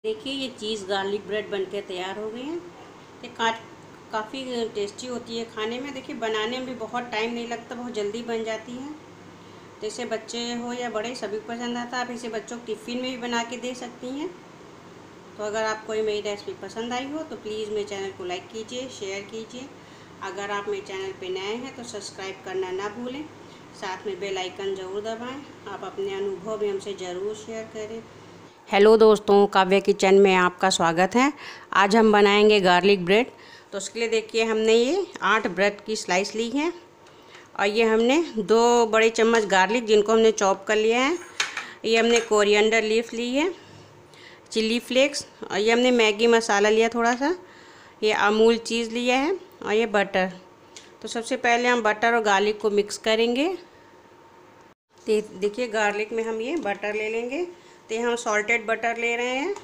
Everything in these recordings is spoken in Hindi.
देखिए ये चीज़ गार्लिक ब्रेड बनके तैयार हो गई है। ये काफ़ी टेस्टी होती है खाने में। देखिए बनाने में भी बहुत टाइम नहीं लगता, बहुत जल्दी बन जाती है। जैसे बच्चे हो या बड़े सभी को पसंद आता है। आप इसे बच्चों को टिफ़िन में भी बना के दे सकती हैं। तो अगर आपको ये मेरी रेसिपी पसंद आई हो तो प्लीज़ मेरे चैनल को लाइक कीजिए, शेयर कीजिए। अगर आप मेरे चैनल पे नए हैं तो सब्सक्राइब करना ना भूलें। साथ में बेल आइकन ज़रूर दबाएं। आप अपने अनुभव भी हमसे ज़रूर शेयर करें। हेलो दोस्तों, काव्य किचन में आपका स्वागत है। आज हम बनाएंगे गार्लिक ब्रेड। तो उसके लिए देखिए हमने ये 8 ब्रेड की स्लाइस ली है और ये हमने 2 बड़े चम्मच गार्लिक जिनको हमने चॉप कर लिया है। ये हमने कोरिएंडर लीफ ली है, चिली फ्लेक्स, और ये हमने मैगी मसाला लिया थोड़ा सा, ये अमूल चीज़ लिया है और ये बटर। तो सबसे पहले हम बटर और गार्लिक को मिक्स करेंगे। देखिए गार्लिक में हम ये बटर ले लेंगे। तो हम सॉल्टेड बटर ले रहे हैं।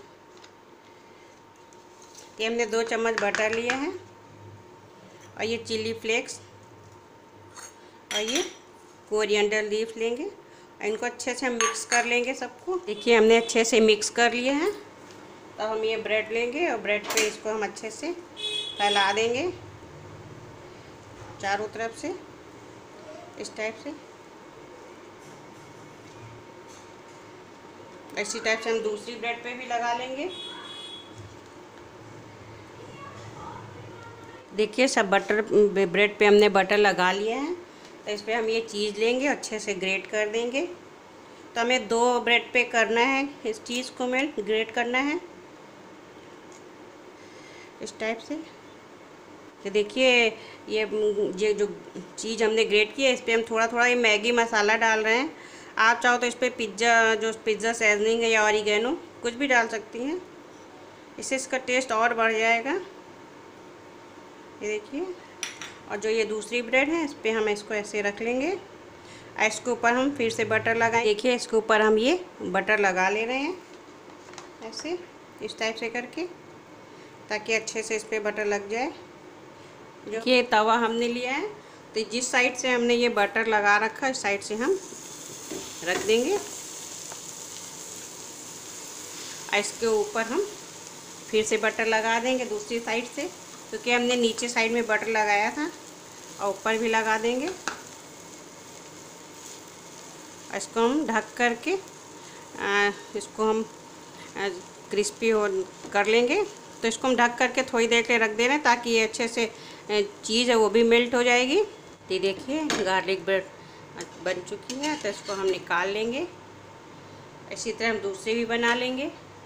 ये हमने 2 चम्मच बटर लिया है और ये चिली फ्लेक्स और ये कोरिएंडर लीफ लेंगे और इनको अच्छे से हम मिक्स कर लेंगे सबको। देखिए हमने अच्छे से मिक्स कर लिए हैं। तो हम ये ब्रेड लेंगे और ब्रेड पे इसको हम अच्छे से फैला देंगे चारों तरफ से, इस टाइप से। इसी टाइप से हम दूसरी ब्रेड पे भी लगा लेंगे। देखिए सब बटर ब्रेड पे हमने बटर लगा लिया है। तो इस पर हम ये चीज़ लेंगे, अच्छे से ग्रेट कर देंगे। तो हमें 2 ब्रेड पे करना है, इस चीज़ को मेल्ट ग्रेट करना है इस टाइप से। तो देखिए ये जो चीज़ हमने ग्रेट की है इस पर हम थोड़ा थोड़ा ये मैगी मसाला डाल रहे हैं। आप चाहो तो इस पर पिज़्ज़ा सीजनिंग है या ऑरिगेनो कुछ भी डाल सकती हैं, इससे इसका टेस्ट और बढ़ जाएगा। ये देखिए, और जो ये दूसरी ब्रेड है इस पर हम इसको ऐसे रख लेंगे। इसके ऊपर हम फिर से बटर लगाएं। देखिए इसके ऊपर हम ये बटर लगा ले रहे हैं ऐसे, इस टाइप से करके, ताकि अच्छे से इस पर बटर लग जाए। जो ये तवा हमने लिया है, तो जिस साइड से हमने ये बटर लगा रखा है इस साइड से हम रख देंगे। इसके ऊपर हम फिर से बटर लगा देंगे दूसरी साइड से, क्योंकि हमने नीचे साइड में बटर लगाया था, और ऊपर भी लगा देंगे। इसको हम ढक करके इसको हम क्रिस्पी कर लेंगे। तो इसको हम ढक करके थोड़ी देर के रख दे रहे हैं ताकि ये अच्छे से चीज़ है वो भी मेल्ट हो जाएगी। ये देखिए गार्लिक ब्रेड बन चुकी है। तो इसको हम निकाल लेंगे। इसी तरह हम दूसरी भी बना लेंगे।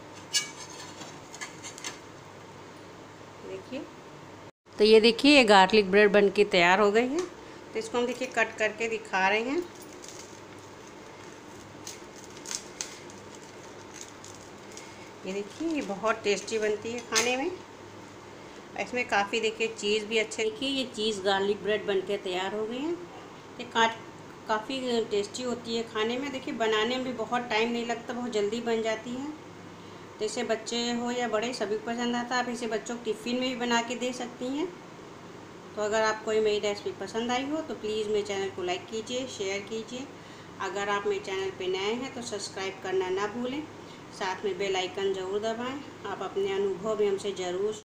देखिए, तो ये देखिए ये गार्लिक ब्रेड बन के तैयार हो गई है। तो इसको हम देखिए कट करके दिखा रहे हैं। ये देखिए ये बहुत टेस्टी बनती है खाने में। इसमें काफ़ी देखिए चीज़ भी अच्छे। देखिए ये चीज़ गार्लिक ब्रेड बनके तैयार हो गई है। ये काफ़ी टेस्टी होती है खाने में। देखिए बनाने में भी बहुत टाइम नहीं लगता, बहुत जल्दी बन जाती है। जैसे बच्चे हो या बड़े सभी को पसंद आता है। आप इसे बच्चों को टिफ़िन में भी बना के दे सकती हैं। तो अगर आपको ये मेरी रेसिपी पसंद आई हो तो प्लीज़ मेरे चैनल को लाइक कीजिए, शेयर कीजिए। अगर आप मेरे चैनल पे नए हैं तो सब्सक्राइब करना ना भूलें। साथ में बेल आइकन ज़रूर दबाएं। आप अपने अनुभव भी हमसे ज़रूर